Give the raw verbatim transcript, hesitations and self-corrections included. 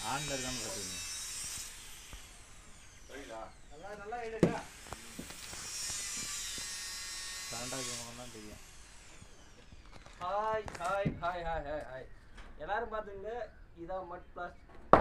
ஆன்ல இருக்கான்னு பார்த்துங்க. நல்லா நல்லா எழுடா. கரண்டாக இருக்கவங்க தான் தெரியும். Hi hi hi hi hi hi எல்லாரும் பார்த்துங்க. இதான் மட் பிளாஸ்ட்